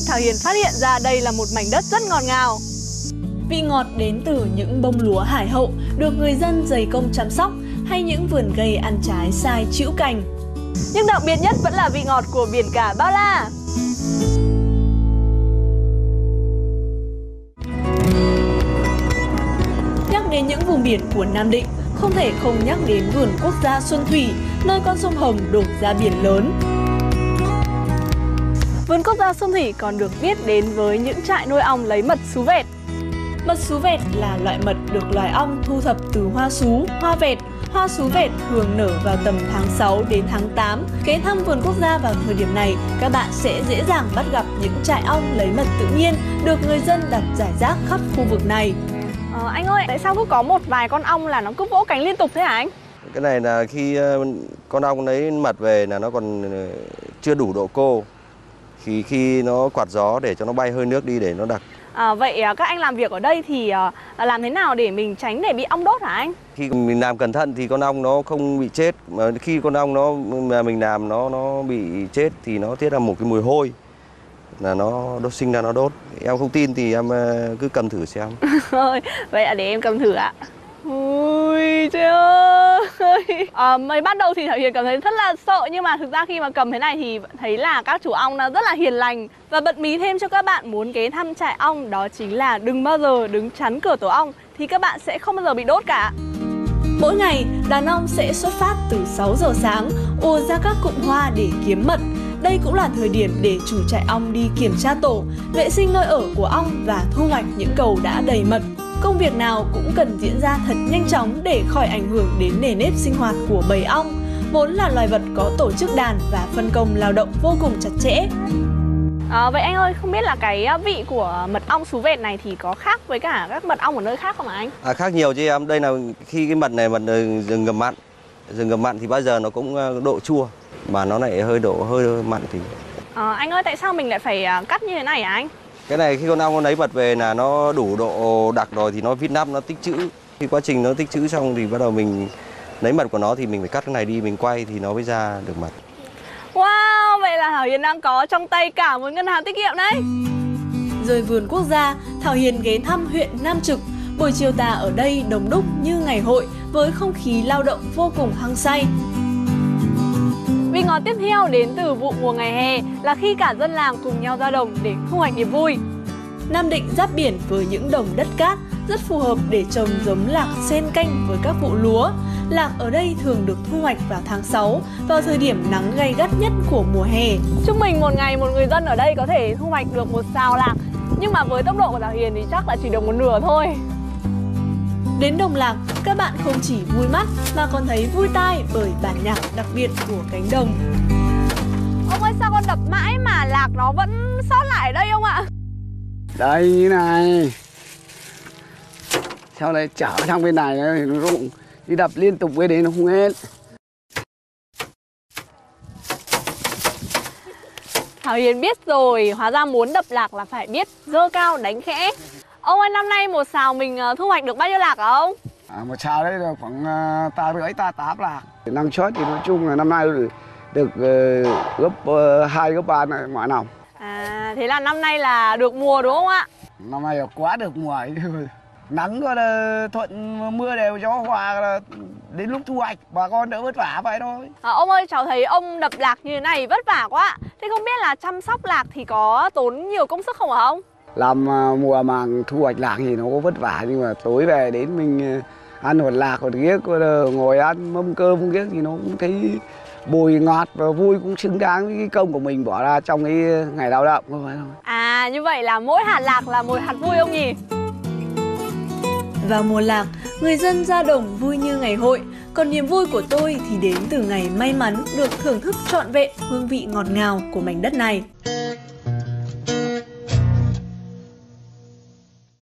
Thảo Hiền phát hiện ra đây là một mảnh đất rất ngọt ngào. Vị ngọt đến từ những bông lúa hải hậu được người dân dày công chăm sóc, hay những vườn cây ăn trái sai trĩu cành. Nhưng đặc biệt nhất vẫn là vị ngọt của biển cả bao la. Nhắc đến những vùng biển của Nam Định, không thể không nhắc đến vườn quốc gia Xuân Thủy, nơi con sông Hồng đổ ra biển lớn. Vườn quốc gia Xuân Thủy còn được biết đến với những trại nuôi ong lấy mật sú vẹt. Mật sú vẹt là loại mật được loài ong thu thập từ hoa sú, hoa vẹt. Hoa sú vẹt thường nở vào tầm tháng 6 đến tháng 8. Ghé thăm vườn quốc gia vào thời điểm này, các bạn sẽ dễ dàng bắt gặp những trại ong lấy mật tự nhiên được người dân đặt rải rác khắp khu vực này. Anh ơi, tại sao cứ có một vài con ong là nó cứ vỗ cánh liên tục thế hả anh? Cái này là khi con ong lấy mật về là nó còn chưa đủ độ cô. Khi nó quạt gió để cho nó bay hơi nước đi để nó đặc. Vậy các anh làm việc ở đây thì làm thế nào để mình tránh để bị ong đốt hả anh? Khi mình làm cẩn thận thì con ong nó không bị chết. Mà khi con ong mà mình làm nó bị chết thì nó tiết ra một cái mùi hôi, là nó sinh ra nó đốt. Em không tin thì em cứ cầm thử xem. Vậy để em cầm thử ạ. Ui trời ơi. Mới bắt đầu thì Thảo Hiền cảm thấy rất là sợ, nhưng mà thực ra khi mà cầm thế này thì thấy là các chủ ong nó rất là hiền lành. Và bật mí thêm cho các bạn muốn ghé thăm trại ong, đó chính là đừng bao giờ đứng chắn cửa tổ ong thì các bạn sẽ không bao giờ bị đốt cả. Mỗi ngày, đàn ong sẽ xuất phát từ 6 giờ sáng, ùa ra các cụm hoa để kiếm mật. Đây cũng là thời điểm để chủ trại ong đi kiểm tra tổ, vệ sinh nơi ở của ong và thu hoạch những cầu đã đầy mật. Công việc nào cũng cần diễn ra thật nhanh chóng để khỏi ảnh hưởng đến nề nếp sinh hoạt của bầy ong, vốn là loài vật có tổ chức đàn và phân công lao động vô cùng chặt chẽ. Vậy anh ơi, không biết là cái vị của mật ong sú vẹt này thì có khác với cả các mật ong ở nơi khác không hả anh? Khác nhiều chứ em. Đây là khi cái mật này mật rừng ngập mặn. Rừng ngập mặn thì bao giờ nó cũng độ chua, mà nó lại hơi mặn thì. Anh ơi, tại sao mình lại phải cắt như thế này hả anh? Cái này khi con ong nó lấy mật về là nó đủ độ đặc rồi thì nó vít nắp, nó tích trữ. Khi quá trình nó tích trữ xong thì bắt đầu mình lấy mật của nó thì mình phải cắt cái này đi, mình quay thì nó mới ra được mật. Wow, vậy là Thảo Hiền đang có trong tay cả một ngân hàng tiết kiệm đấy. Rời vườn quốc gia, Thảo Hiền ghé thăm huyện Nam Trực. Buổi chiều tà ở đây đông đúc như ngày hội với không khí lao động vô cùng hăng say. Vị ngọt tiếp theo đến từ vụ mùa ngày hè là khi cả dân làng cùng nhau ra đồng để thu hoạch niềm vui. Nam Định giáp biển với những đồng đất cát rất phù hợp để trồng giống lạc xen canh với các vụ lúa. Lạc ở đây thường được thu hoạch vào tháng 6, vào thời điểm nắng gay gắt nhất của mùa hè. Trung bình một ngày một người dân ở đây có thể thu hoạch được một sào lạc, nhưng mà với tốc độ của Thảo Hiền thì chắc là chỉ được một nửa thôi. Đến đồng lạc, các bạn không chỉ vui mắt mà còn thấy vui tai bởi bản nhạc đặc biệt của cánh đồng. Ông ơi, sao con đập mãi mà lạc nó vẫn sót lại ở đây ông ạ? Đây này. Sau này chở sang bên này nó rụng, đi đập liên tục với đấy nó không hết. Thảo Hiền biết rồi, hóa ra muốn đập lạc là phải biết giơ cao đánh khẽ. Ông ơi, năm nay một sào mình thu hoạch được bao nhiêu lạc hả ông? Một sào đấy là khoảng ta rưỡi ta 8 lạc. Năng suất thì nói chung là năm nay được gấp 2 gấp 3 mọi năm. Thế là năm nay là được mùa đúng không ạ? Năm nay là quá được mùa ấy. Nắng có thuận, mưa đều, gió hòa, đến lúc thu hoạch bà con đỡ vất vả vậy thôi. Ông ơi, cháu thấy ông đập lạc như thế này vất vả quá. Thế không biết là chăm sóc lạc thì có tốn nhiều công sức không hả ông? Làm mùa màng thu hoạch lạc thì nó có vất vả, nhưng mà tối về đến mình ăn hột lạc hột ghiếc, ngồi ăn mâm cơm ghiếc thì nó cũng thấy bùi ngọt và vui, cũng xứng đáng với cái công của mình bỏ ra trong cái ngày lao động, không phải không? Như vậy là mỗi hạt lạc là một hạt vui ông nhỉ? Vào mùa lạc, người dân ra đồng vui như ngày hội. Còn niềm vui của tôi thì đến từ ngày may mắn được thưởng thức trọn vẹn hương vị ngọt ngào của mảnh đất này.